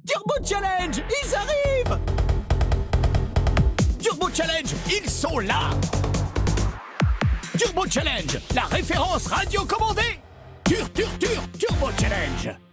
Turbo Challenge, ils arrivent! Turbo Challenge, ils sont là! Turbo Challenge, la référence radio commandée! Turbo Challenge!